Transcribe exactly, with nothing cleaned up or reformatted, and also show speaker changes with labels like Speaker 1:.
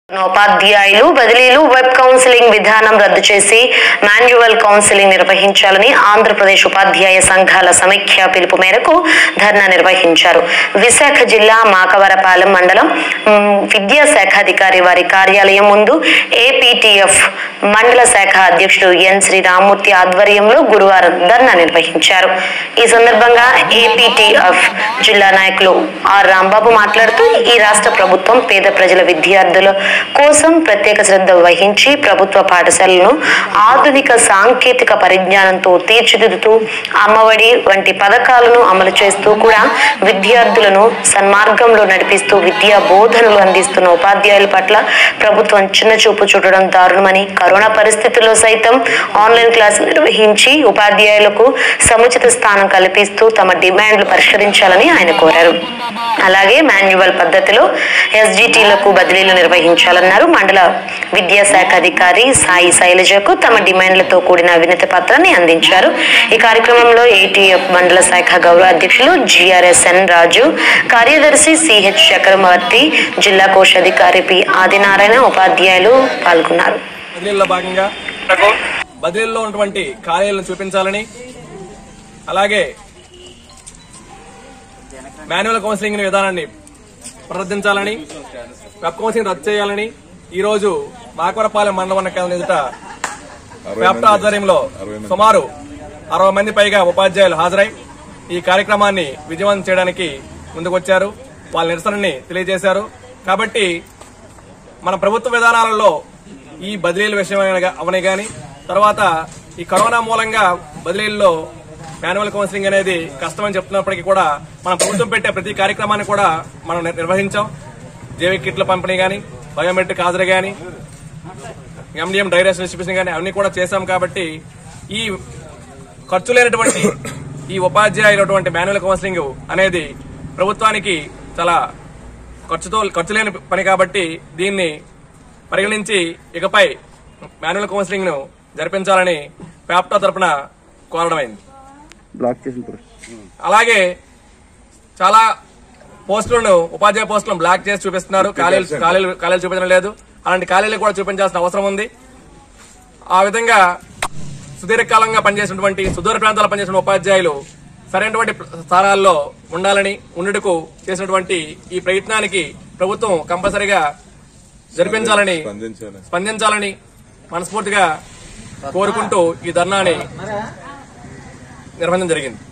Speaker 1: ఉపాధ్యాయులు బదిలీలు web counselling విధానం రద్దు చేసి మాన్యువల్ కౌన్సిలింగ్ నిర్వహించాలని ఆంధ్రప్రదేశ్ ఉపాధ్యాయ సంఘాల సమైక్య పిలుపు మేరకు ధర్నా నిర్వహించారు. విశాఖ జిల్లా మాకవరపాలెం మండలం విద్యాశాఖాధికారి వారి కార్యాలయం ముందు ఏపీటీఎఫ్ మండల శాఖ అధ్యక్షుడు ఎన్ శ్రీరామూర్తి ఆధ్వర్యంలో గురువారం ధర్నా నిర్వహించారు. ఈ సందర్భంగా ఏపీటీఎఫ్ జిల్లా నాయకులు ఆర్ రాంబాబు మాట్లాడుతూ ఈ రాష్ట్ర ప్రభుత్వం పేద ప్రజల విద్యార్థుల కోసం ప్రత్యేక శ్రద్ధ వహించి ప్రభుత్వ పాఠశాలను ఆధునిక సాంకేతిక పరిజ్ఞానంతో తీర్చిదిద్దుతూ అమ్మఒడి వంటి పథకాలను అమలు చేస్తూ కూడా విద్యార్థులను సన్మార్గంలో నడిపిస్తూ విద్యా బోధనలు అందిస్తున్న ఉపాధ్యాయుల పట్ల ప్రభుత్వం చిన్న చూపు చూడడం దారుణమని, కరోనా పరిస్థితుల్లో సైతం ఆన్లైన్ క్లాసులు నిర్వహించి ఉపాధ్యాయులకు సముచిత స్థానం కల్పిస్తూ తమ డిమాండ్లు పరిష్కరించాలని ఆయన కోరారు. అలాగే మాన్యువల్ పద్ధతిలో ఎస్జిటిలకు బదిలీలు నిర్వహించాలన్నారు. మండల విద్యాశాఖ అధికారి సాయి శైలజకు తమ డిమాండ్లతో కూడిన వినతి పత్రాన్ని అందించారు. ఈ కార్యక్రమంలో ఏటీఎఫ్ మండల శాఖ గౌరవ అధ్యక్షులు జిఆర్ఎస్ఎన్ రాజు, కార్యదర్శి సిహెచ్ చక్రవర్తి, జిల్లా కోశాధికారి పి ఆదినారాయణ, ఉపాధ్యాయులు పాల్గొన్నారు.
Speaker 2: బదిలీల్లో భాగంగా బదిలీల్లో ఉన్నటువంటి ఖాళీలను చూపించాలని, అలాగే మాన్యువల్ కౌన్సిలింగ్ విధానాన్ని పునరుద్ధరించాలని, వెబ్ కౌన్సిలింగ్ రద్దు చేయాలని ఈ రోజు మాకవరపాలెం మండలం కేంద్రం ఎదుట వ్యాప్త ఆధ్వర్యంలో సుమారు అరవై మంది పైగా ఉపాధ్యాయులు హాజరై ఈ కార్యక్రమాన్ని విజయవంతం చేయడానికి ముందుకొచ్చారు. వాళ్ళ నిరసనని తెలియజేశారు. కాబట్టి మన ప్రభుత్వ విధానాలలో ఈ బదిలీల విషయం అవనే గాని, తర్వాత ఈ కరోనా మూలంగా బదిలీల్లో మాన్యువల్ కౌన్సిలింగ్ అనేది కష్టమని చెప్తున్నప్పటికీ కూడా మన ప్రభుత్వం పెట్టే ప్రతి కార్యక్రమాన్ని కూడా మనం నిర్వహించాం. జేవీ కిట్ల పంపిణీ గాని, బయోమెట్రిక్ హాజరు గాని, ఎండిఎం డైరెక్షన్ డిస్ట్రిబ్యూషన్ గాని అన్ని కూడా చేశాం. కాబట్టి ఈ ఖర్చు లేనటువంటి ఈ ఉపాధ్యాయులటువంటి మాన్యువల్ కౌన్సిలింగ్ అనేది ప్రభుత్వానికి చాలా ఖర్చుతో ఖర్చు లేని పని. కాబట్టి దీన్ని పరిగణించి ఇకపై మాన్యువల్ కౌన్సిలింగ్ ను జరిపించాలని ప్యాప్టా తరఫున కోరడమైంది. అలాగే చాలా పోస్టులను ఉపాధ్యాయ పోస్టులను బ్లాక్ చేసి చూపిస్తున్నారు. ఖాళీలు ఖాళీలు ఖాళీలు చూపించడం లేదు. అలాంటి ఖాళీలు కూడా చూపించాల్సిన అవసరం ఉంది. ఆ విధంగా సుదీర్ఘకాలంగా పనిచేసినటువంటి సుదూర ప్రాంతాల్లో పనిచేసిన ఉపాధ్యాయులు సరైనటువంటి స్థానాల్లో ఉండాలని ఉండుటకు చేసినటువంటి ఈ ప్రయత్నానికి ప్రభుత్వం కంపల్సరిగా జరిపించాలని స్పందించాలని మనస్ఫూర్తిగా కోరుకుంటూ ఈ ధర్నాని నిర్వహించడం జరిగింది.